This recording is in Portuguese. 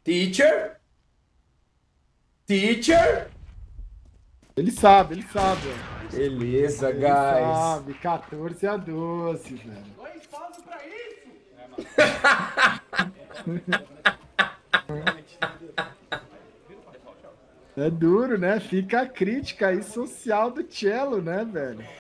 Teacher? Teacher? Ele sabe, ó. Beleza, Ele guys. sabe, 14-12, velho. 2 paus pra isso! É duro, né? Fica a crítica aí social do cello, né, velho?